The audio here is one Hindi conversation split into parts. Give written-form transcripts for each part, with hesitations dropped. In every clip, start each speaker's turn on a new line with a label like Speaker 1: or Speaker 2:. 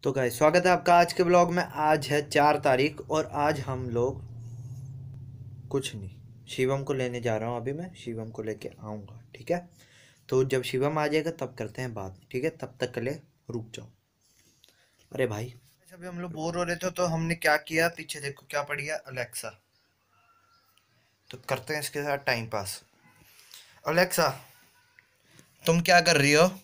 Speaker 1: तो गाइस स्वागत है आपका आज के ब्लॉग में। आज है 4 तारीख और आज हम लोग कुछ नहीं, शिवम को लेने जा रहा हूँ। अभी मैं शिवम को लेके आऊँगा, ठीक है। तो जब शिवम आ जाएगा तब करते हैं बात, ठीक है। तब तक के लिए रुक जाओ। अरे भाई, अभी हम लोग बोर हो रहे थे तो हमने क्या किया, पीछे देखो क्या पड़ी है, अलेक्सा। तो करते हैं इसके साथ टाइम पास। अलेक्सा, तुम क्या कर रही हो?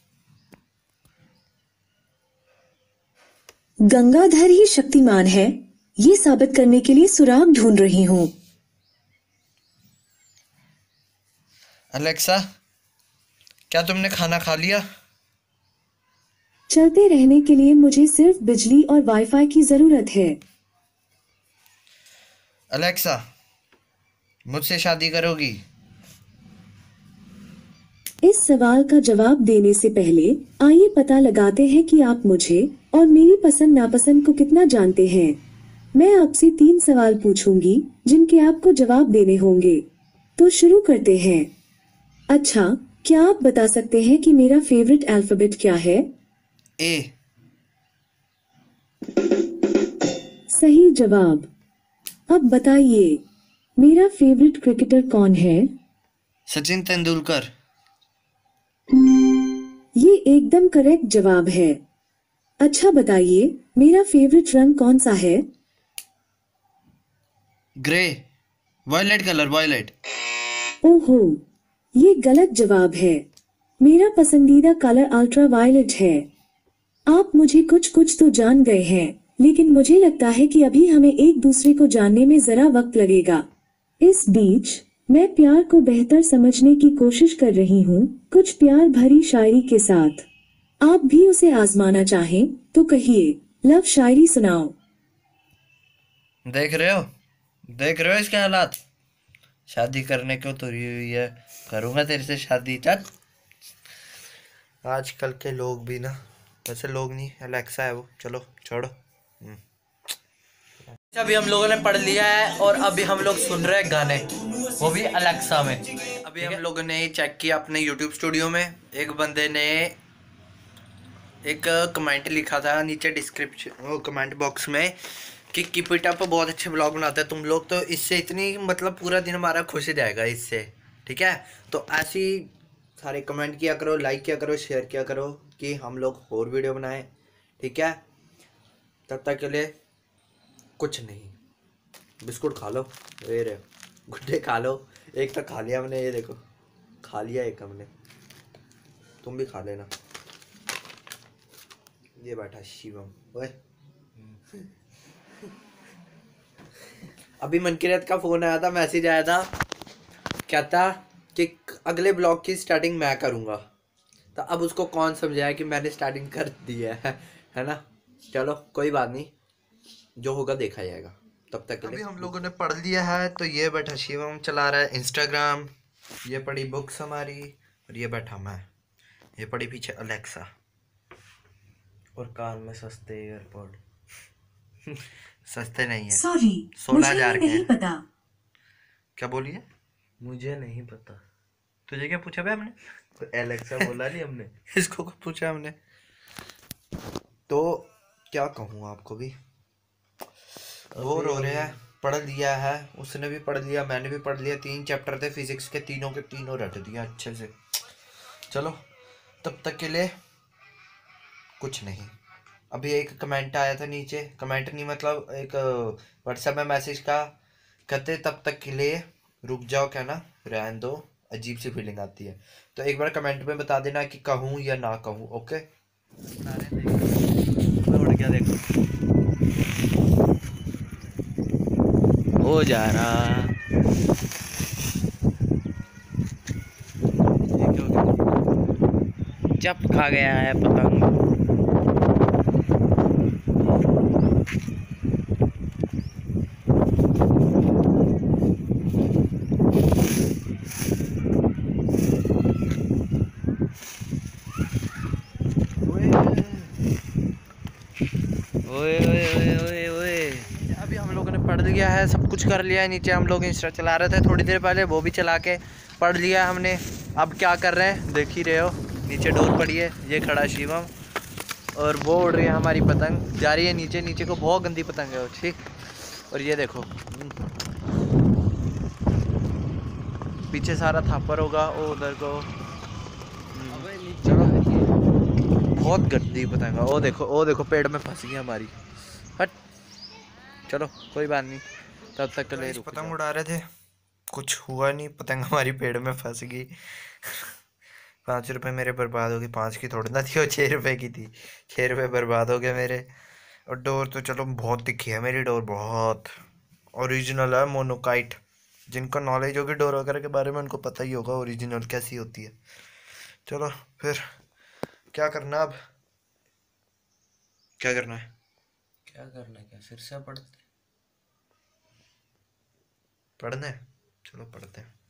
Speaker 2: गंगाधर ही शक्तिमान है, ये साबित करने के लिए सुराग ढूंढ रही हूँ।
Speaker 1: अलेक्सा, क्या तुमने खाना खा लिया?
Speaker 2: चलते रहने के लिए मुझे सिर्फ बिजली और वाईफाई की जरूरत है।
Speaker 1: अलेक्सा, मुझसे शादी करोगी?
Speaker 2: इस सवाल का जवाब देने से पहले आइए पता लगाते हैं कि आप मुझे और मेरी पसंद नापसंद को कितना जानते हैं। मैं आपसे 3 सवाल पूछूंगी जिनके आपको जवाब देने होंगे। तो शुरू करते हैं। अच्छा, क्या आप बता सकते हैं कि मेरा फेवरेट अल्फाबेट क्या है?
Speaker 1: ए।
Speaker 2: सही जवाब। अब बताइए, मेरा फेवरेट क्रिकेटर कौन है?
Speaker 1: सचिन तेंदुलकर।
Speaker 2: ये एकदम करेक्ट जवाब है। अच्छा बताइए, मेरा फेवरेट रंग कौन सा है?
Speaker 1: Grey, violet colour, violet.
Speaker 2: ओहो, ये गलत जवाब है। मेरा पसंदीदा कलर अल्ट्रा वायलेट है। आप मुझे कुछ कुछ तो जान गए हैं, लेकिन मुझे लगता है कि अभी हमें एक दूसरे को जानने में जरा वक्त लगेगा। इस बीच मैं प्यार को बेहतर समझने की कोशिश कर रही हूँ, कुछ प्यार भरी शायरी के साथ। आप भी उसे आजमाना चाहें तो कहिए, लव शायरी सुनाओ।
Speaker 1: देख रहे हो, देख रहे हो इसके हालात। शादी करने को तुरी हुई है, करूंगा तेरे से शादी। चल, आजकल के लोग भी ना, वैसे लोग नहीं, अलेक्सा है वो। चलो छोड़ो। अभी हम लोगों ने पढ़ लिया है और अभी हम लोग सुन रहे हैं गाने, वो भी अलेक्सा में। अभी हम लोगों ने चेक किया अपने यूट्यूब स्टूडियो में, एक बंदे ने एक कमेंट लिखा था नीचे डिस्क्रिप्शन कमेंट बॉक्स में कि कीप इट अप, बहुत अच्छे ब्लॉग बनाते हैं तुम लोग। तो इससे इतनी मतलब पूरा दिन हमारा खुश हो जाएगा इससे, ठीक है। तो ऐसी सारे कमेंट किया करो, लाइक किया करो, शेयर किया करो कि हम लोग और वीडियो बनाएं, ठीक है। तब तक के लिए कुछ नहीं, बिस्कुट खा लो, ये रे गुड्डे खा लो। एक तो खा लिया हमने, ये देखो खा लिया एक हमने, तुम भी खा लेना। ये बैठा शिवम। ओए अभी मनकीरत का फोन आया था, मैसेज आया था, कहता कि अगले ब्लॉग की स्टार्टिंग मैं करूंगा। तो अब उसको कौन समझाया कि मैंने स्टार्टिंग कर दी है ना। चलो कोई बात नहीं, जो होगा देखा जाएगा। तब तक के लिए अभी हम लोगों ने पढ़ लिया है। तो ये बैठा शिवम चला रहा है इंस्टाग्राम, ये पढ़ी बुक्स हमारी, और ये बैठा मैं, ये पढ़ी पीछे अलेक्सा, और कान में सस्ते एयरपोर्ट सस्ते नहीं है,
Speaker 2: सॉरी,
Speaker 1: 16,000 के
Speaker 2: नहीं
Speaker 1: हैं।
Speaker 2: पता।
Speaker 1: क्या बोलिए? मुझे नहीं पता। तुझे क्या पूछा भाई हमने? तो एलेक्सा बोला नहीं हमने इसको को पूछा हमने। तो क्या कहूँ आपको, भी बोर हो रहे हैं। पढ़ लिया है, उसने भी पढ़ लिया, मैंने भी पढ़ लिया। 3 चैप्टर थे फिजिक्स के, तीनों के तीनों रट दिया अच्छे से। चलो तब तक के लिए कुछ नहीं। अभी एक कमेंट आया था नीचे, कमेंट नहीं मतलब एक व्हाट्सएप में मैसेज का, कहते तब तक के लिए रुक जाओ, क्या ना रहने दो, अजीब सी फीलिंग आती है। तो एक बार कमेंट में बता देना कि कहूँ या ना कहूँ, ओके। उड़ गया देखो, हो जा रहा। चप खा गया है पतंग। ओए ओए ओए ओए ओए। अभी हम लोगों ने पढ़ लिया है, सब कुछ कर लिया है। नीचे हम लोग इंस्टा चला रहे थे थोड़ी देर पहले, वो भी चला के पढ़ लिया हमने। अब क्या कर रहे हैं देख ही रहे हो, नीचे डोर पड़ी है, ये खड़ा शिवम और वो उड़ रही है हमारी पतंग, जा रही है नीचे, नीचे को बहुत गंदी पतंग है वो, ठीक। और ये देखो पीछे सारा थापर होगा, वो उधर को चलो, बहुत गंदी पतंग है। वो देखो पेड़ में फंस गई हमारी, हट। चलो कोई बात नहीं, तब तक के लिए पतंग उड़ा रहे थे, कुछ हुआ नहीं, पतंग हमारी पेड़ में फंस गई। 5 रुपये मेरे बर्बाद हो गए, 5 की थोड़ी ना थी वो, 6 रुपये की थी, 6 रुपये बर्बाद हो गए मेरे। और डोर तो चलो बहुत तिखी है मेरी डोर, बहुत ओरिजिनल है, मोनोकाइट। जिनको नॉलेज होगी डोर वगैरह के बारे में उनको पता ही होगा ओरिजिनल कैसी होती है। चलो फिर क्या करना, अब क्या करना है, क्या फिर से पढ़ना है। चलो पढ़ते हैं।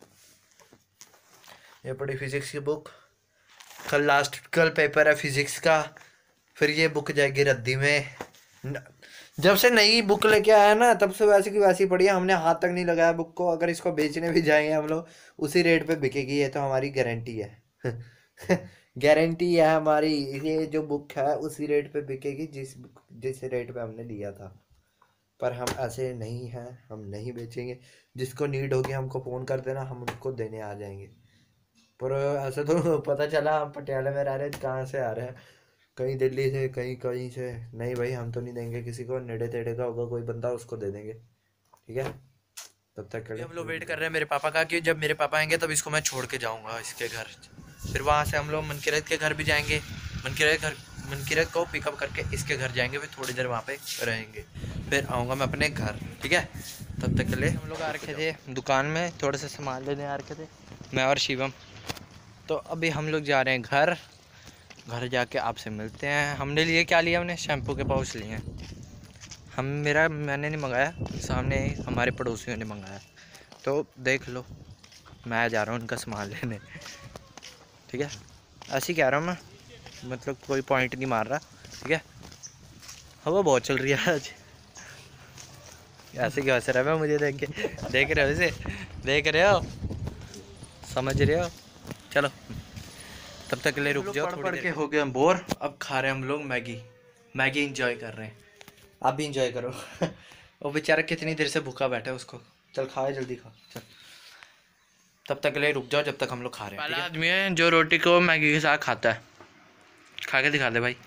Speaker 1: ये पढ़ी फिजिक्स की बुक, कल पेपर है फिजिक्स का, फिर ये बुक जाएगी रद्दी में। जब से नई बुक लेके आया ना तब से वैसी की वैसी पड़ी है, हमने हाथ तक नहीं लगाया बुक को। अगर इसको बेचने भी जाएंगे हम लोग उसी रेट पे बिकेगी, ये तो हमारी गारंटी है। गारंटी है हमारी, ये जो बुक है उसी रेट पे बिकेगी जिस रेट पे हमने लिया था। पर हम ऐसे नहीं हैं, हम नहीं बेचेंगे। जिसको नीड होगी हमको फ़ोन कर देना, हम उनको देने आ जाएंगे। पर ऐसा तो पता चला हम पटियाला में रह रहे हैं, कहाँ से आ रहे हैं, कहीं दिल्ली से, कहीं से। नहीं भाई हम तो नहीं देंगे किसी को, नेड़े तेड़े का होगा कोई बंदा उसको दे देंगे, ठीक है। तब तक के लिए हम लोग वेट कर रहे हैं मेरे पापा का, कि जब मेरे पापा आएंगे तब इसको मैं छोड़ के जाऊँगा इसके घर। फिर वहाँ से हम लोग मनकीरत के घर भी जाएंगे, मनकीरत को पिकअप करके इसके घर जाएंगे, फिर थोड़ी देर वहाँ पे रहेंगे, फिर आऊँगा मैं अपने घर, ठीक है। तब तक के लिए हम लोग आ रखे थे दुकान में, थोड़े से सामान लेने आ रखे थे मैं और शिवम। तो अभी हम लोग जा रहे हैं घर जाके आपसे मिलते हैं। हमने लिए क्या लिया, हमने शैम्पू के पाउच लिए हैं। मैंने नहीं मंगाया, सामने हमारे पड़ोसियों ने मंगाया। तो देख लो, मैं जा रहा हूँ उनका सामान लेने, ठीक है। ऐसे ही कह रहा हूँ मैं, मतलब कोई पॉइंट नहीं मार रहा, ठीक है। हवा बहुत चल रही है आज, ऐसे क्या असर है मुझे देख रहे हो, इसे देख रहे हो, समझ रहे हो। चलो तब तक के लिए रुक जाओ, पढ़ के हो गए हम बोर। अब खा रहे हैं हम लोग मैगी इंजॉय कर रहे हैं। आप भी इंजॉय करो। वो बेचारा कितनी देर से भूखा बैठा है, उसको चल खाए, जल्दी खा चल। तब तक के लिए रुक जाओ जब तक हम लोग खा रहे हैं। पहला आदमी है जो रोटी को मैगी के साथ खाता है, खा के दिखा दे भाई।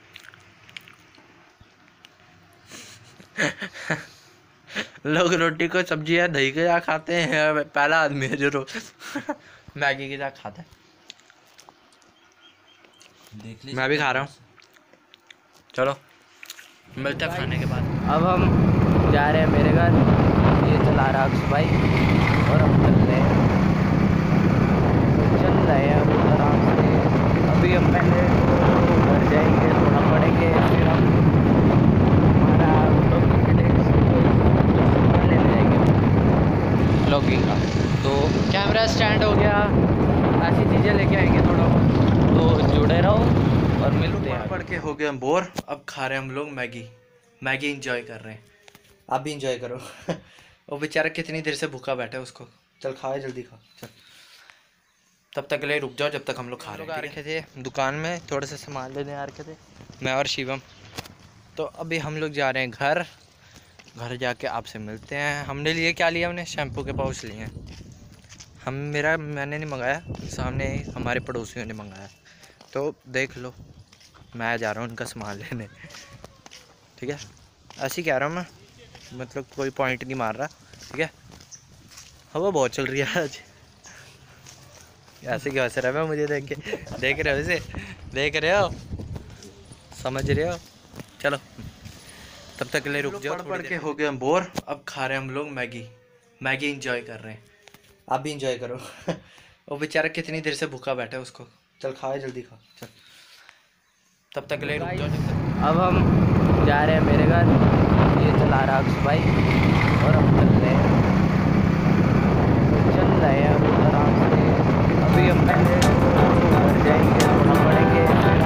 Speaker 1: लोग रोटी को सब्जी या दही के साथ खाते हैं, पहला आदमी है जो मैगी के साथ खाता है। मैं भी खा रहा हूँ, चलो मिलते हैं खाने के बाद।
Speaker 3: अब हम जा रहे हैं मेरे घर, ये चला रहा अक्स भाई, और हम चल रहे हैं अब आराम से। अभी हम पहले घर जाएंगे, थोड़ा पढ़ेंगे, फिर हम हमारा लेने जाएंगे ब्लॉगिंग का। तो कैमरा स्टैंड हो गया, ऐसी चीज़ें लेके आएंगे थोड़ा, तो जुड़े रहो और मिलते हैं।
Speaker 1: पढ़ के हो गए हम बोर, अब खा रहे हैं हम लोग मैगी इंजॉय कर रहे हैं। आप भी इंजॉय करो। वो बेचारा कितनी देर से भूखा बैठा है, उसको चल खाए, जल्दी खा चल। तब तक के लिए रुक जाओ जब तक हम लोग खा रहे हैं। आ रखे थे दुकान में, थोड़े से सामान लेने आ रखे थे मैं और शिवम। तो अभी हम लोग जा रहे हैं घर जाके आपसे मिलते हैं। हमने लिए क्या लिया, हमने शैम्पू के पाउच लिए हैं। मैंने नहीं मंगाया, सामने हमारे पड़ोसियों ने मंगाया। तो देख लो, मैं जा रहा हूँ उनका सामान लेने, ठीक है। ऐसे ही कह रहा हूँ मैं, मतलब कोई पॉइंट नहीं मार रहा, ठीक है। हवा बहुत चल रही है आज, ऐसे क्या असर है मुझे देख रहे हो, इसे देख रहे हो, समझ रहे हो। चलो तब तक के लिए रुक जाओ। पढ़ के हो गए हम बोर, अब खा रहे हैं हम लोग मैगी इंजॉय कर रहे हैं। आप भी इंजॉय करो। वो बेचारा कितनी देर से भूखा बैठा है, उसको चल खाए, जल्दी खा चल। तब तक के लिए रुक जाओ जब तक।
Speaker 3: अब हम जा रहे हैं मेरे घर, ये चला रहा अक्स भाई, और हम चल रहे हैं अब आराम से। अभी हम पहले घर जाएंगे, थोड़ा पढ़ेंगे, फिर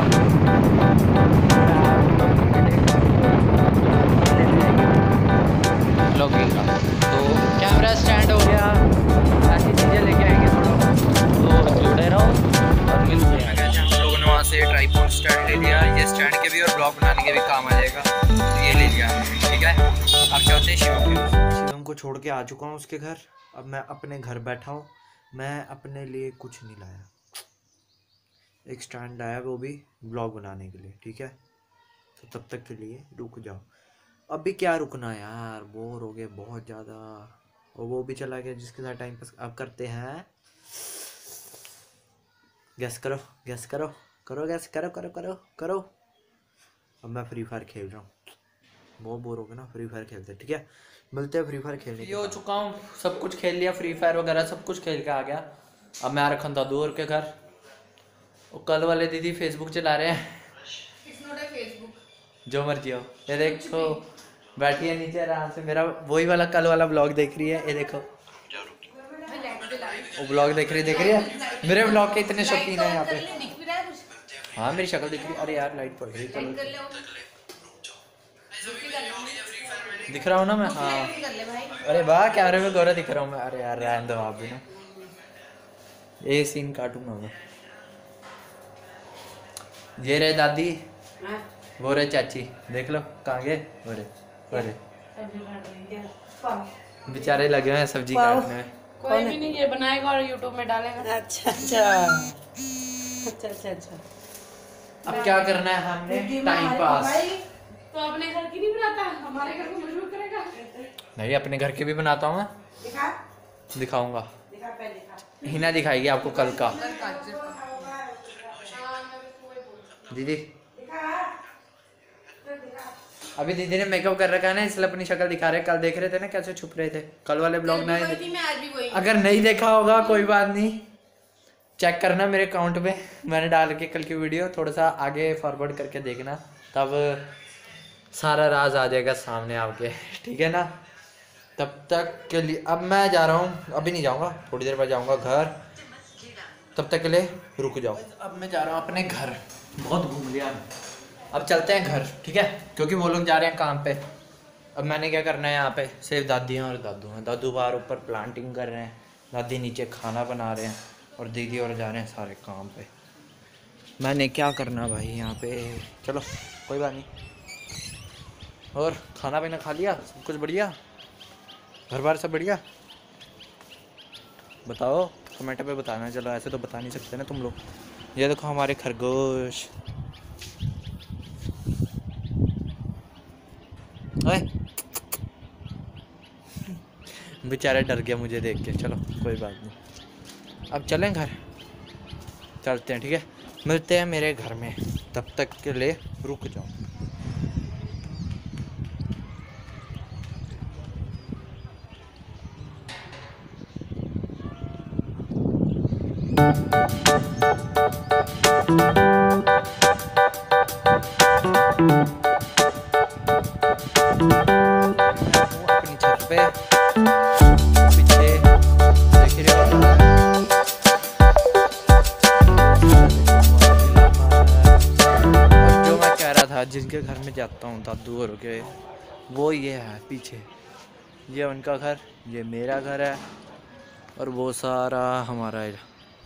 Speaker 3: हम ब्लॉगिंग का। तो कैमरा स्टैंड हो गया, ऐसी चीज़ें लेके आएंगे थोड़ा, तो जुड़े रहो और मिलते हैं।
Speaker 1: हम लोगों ने वहाँ से ट्राइपॉड स्टैंड ले लिया, ये स्टैंड के भी और अपने शिवम को छोड़ के आ चुका हूँ उसके घर। अब मैं अपने घर बैठा हूँ। मैं अपने लिए कुछ नहीं लाया, एक स्टैंड लाया, वो भी ब्लॉग बनाने के लिए, ठीक है। तो तब तक के लिए रुक जाओ। अभी क्या रुकना यार, बोर हो गए बहुत ज़्यादा। और वो भी चला गया जिसके साथ टाइम पास। अब करते हैं, गैस करो, गैस करो, करो गैस, करो करो करो करो। अब मैं फ्री फायर खेल रहा हूँ, बहुत बोर हो गया ना, फ्री फायर खेलते हैं, ठीक है। मिलते हैं फ्री फायर खेलने के। हो चुका हूँ, सब कुछ खेल लिया, फ्री फायर वगैरह सब कुछ खेल के आ गया। अब मैं आ रखा दादू और के घर। और कल वाले दीदी फेसबुक चला रहे हैं, जो मर्जी हो। ये देखो बैठी है नीचे आराम से, मेरा वही वाला कल वाला ब्लॉग देख रही है। ये देखो वो ब्लॉग देख रही है। मेरे ब्लॉग के इतने शौकीन है यहाँ पे। हाँ मेरी शक्ल दिख रही है। अरे यार लाइट पड़ रही, चलो दिख रहा हूँ ना मैं। हाँ अरे वाह क्या रहे, मैं गोरा दिख रहा हूँ मैं। अरे यार रहने दो आप भी ना, ये सीन काटूंगा मैं। ये रहे दादी, वो रहे चाची, देख लो कहाँ गए। अरे बेचारे लगे हुए हैं सब्जी काटने में।
Speaker 4: कोई भी नहीं, ये बनाएगा और यूट्यूब में डालेगा। अच्छा अच्छा अच्छा अच्छा अच्छा।
Speaker 1: अब क्या करना है हमने, टाइम पास।
Speaker 4: तो अपने घर की नहीं बनाता, हमारे घर को मजबूर करेगा।
Speaker 1: नहीं अपने घर के भी बनाता हूँ मैं, दिखाऊंगा। हिना दिखाएगी आपको कल का। दीदी अभी दीदी ने मेकअप कर रखा है ना, इसलिए अपनी शक्ल दिखा रहे। कल देख रहे थे ना कैसे छुप रहे थे, कल वाले ब्लॉग ना। अगर नहीं देखा होगा कोई बात नहीं, चेक करना मेरे अकाउंट पे, मैंने डाल के कल की वीडियो थोड़ा सा आगे फॉरवर्ड करके देखना, तब सारा राज आ जाएगा सामने आपके, ठीक है ना। तब तक के लिए अब मैं जा रहा हूँ, अभी नहीं जाऊँगा, थोड़ी देर बाद जाऊँगा घर। तब तक के लिए रुक जाओ। अब मैं जा रहा हूँ अपने घर, बहुत घूम लिया। अब चलते हैं घर, ठीक है, क्योंकि वो लोग जा रहे हैं काम पे। अब मैंने क्या करना है यहाँ पे, सिर्फ दादी हैं और दादू हैं। दादू बाहर ऊपर प्लांटिंग कर रहे हैं, दादी नीचे खाना बना रहे हैं, और दीदी और जा रहे हैं सारे काम पे। मैंने क्या करना भाई यहाँ पे, चलो कोई बात नहीं। और खाना पीना खा लिया, सब कुछ बढ़िया, घर बार सब बढ़िया। बताओ कमेंट पे बताना, चलो ऐसे तो बता नहीं सकते ना तुम लोग। ये देखो हमारे खरगोश, बेचारे डर गया मुझे देख के। चलो कोई बात नहीं, अब चलें घर, चलते हैं, ठीक है। मिलते हैं मेरे घर में, तब तक के लिए रुक जाओ। अपनी छत पे पीछे देख रहे हो, और जो मैं कह रहा था, जिनके घर में जाता हूँ दादू और के, वो ये है पीछे, ये उनका घर, ये मेरा घर है, और वो सारा हमारा है।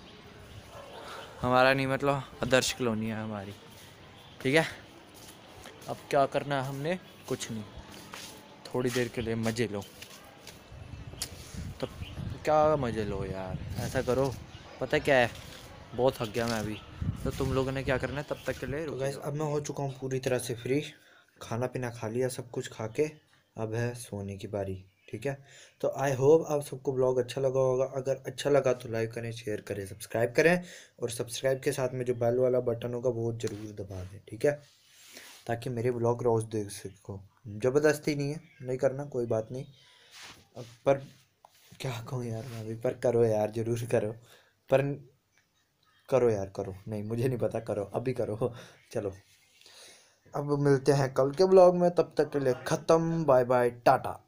Speaker 1: हमारा नहीं मतलब आदर्श कॉलोनी है हमारी, ठीक है। अब क्या करना है हमने, कुछ नहीं, थोड़ी देर के लिए मज़े लो। तब क्या मज़े लो यार, ऐसा करो, पता क्या है, बहुत थक गया मैं अभी। तो तुम लोगों ने क्या करना है, तब तक के लिए। तो गाइस अब मैं हो चुका हूँ पूरी तरह से फ्री, खाना पीना खा लिया, सब कुछ खा के अब है सोने की बारी, ठीक है। तो आई होप आप सबको ब्लॉग अच्छा लगा होगा। अगर अच्छा लगा तो लाइक करें, शेयर करें, सब्सक्राइब करें, और सब्सक्राइब के साथ में जो बेल वाला बटन होगा वो ज़रूर दबा दें, ठीक है, ताकि मेरे ब्लॉग रोज़ देख सको। ज़बरदस्ती नहीं है, नहीं करना कोई बात नहीं, पर क्या कहूँ यार मैं अभी, पर करो यार, ज़रूर करो, पर करो यार, करो, नहीं मुझे नहीं पता, करो अभी करो। चलो अब मिलते हैं कल के ब्लॉग में, तब तक के लिए ख़त्म, बाय बाय टाटा।